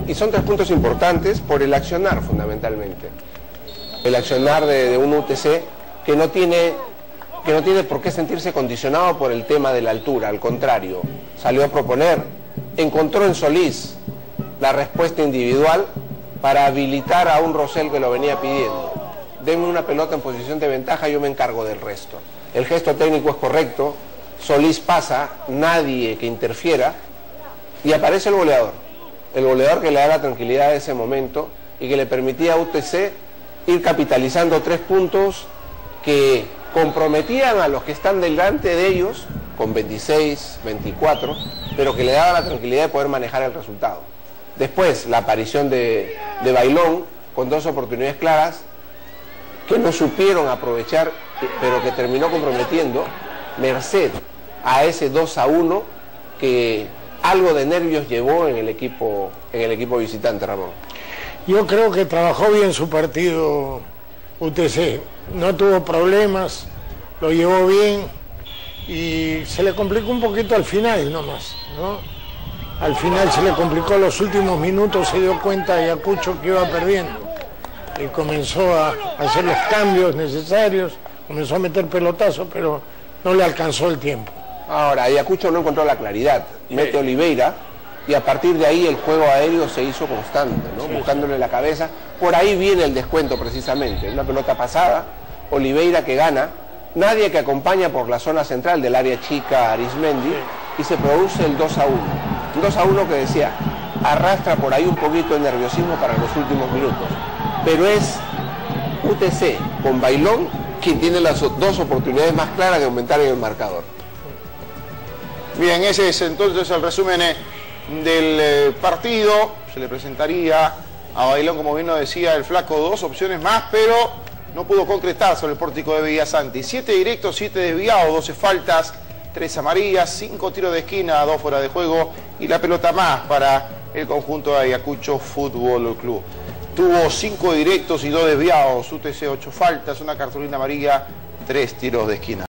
Y son 3 puntos importantes por el accionar fundamentalmente. El accionar de un UTC que no tiene por qué sentirse condicionado por el tema de la altura, al contrario, salió a proponer, encontró en Solís la respuesta individual para habilitar a un Rosell que lo venía pidiendo. Denme una pelota en posición de ventaja, yo me encargo del resto. El gesto técnico es correcto, Solís pasa, nadie que interfiera, y aparece el goleador que le da la tranquilidad de ese momento y que le permitía a UTC ir capitalizando 3 puntos que comprometían a los que están delante de ellos con 26, 24, pero que le daba la tranquilidad de poder manejar el resultado. Después, la aparición de Bailón con 2 oportunidades claras que no supieron aprovechar, pero que terminó comprometiendo, merced a ese 2-1 que algo de nervios llevó en el equipo visitante, Ramón. Yo creo que trabajó bien su partido UTC, no tuvo problemas, lo llevó bien y se le complicó un poquito al final nomás, ¿no? Al final se le complicó, los últimos minutos se dio cuenta de Ayacucho que iba perdiendo y comenzó a hacer los cambios necesarios, comenzó a meter pelotazos, pero no le alcanzó el tiempo. Ahora, Ayacucho no encontró la claridad, mete Oliveira y a partir de ahí el juego aéreo se hizo constante, ¿no? Buscándole la cabeza. Por ahí viene el descuento precisamente, una pelota pasada, Oliveira que gana, nadie que acompaña por la zona central del área chica Arismendi y se produce el 2-1. Un 2-1 que decía, arrastra por ahí un poquito de nerviosismo para los últimos minutos. Pero es UTC con Bailón quien tiene las 2 oportunidades más claras de aumentar en el marcador. Bien, ese es entonces el resumen del partido. Se le presentaría a Bailón, como bien nos decía el flaco, 2 opciones más, pero no pudo concretar sobre el pórtico de Villasanti. 7 directos, 7 desviados, 12 faltas, 3 amarillas, 5 tiros de esquina, 2 fuera de juego y la pelota más para el conjunto de Ayacucho Fútbol Club. Tuvo 5 directos y 2 desviados, UTC 8 faltas, una cartulina amarilla, 3 tiros de esquina.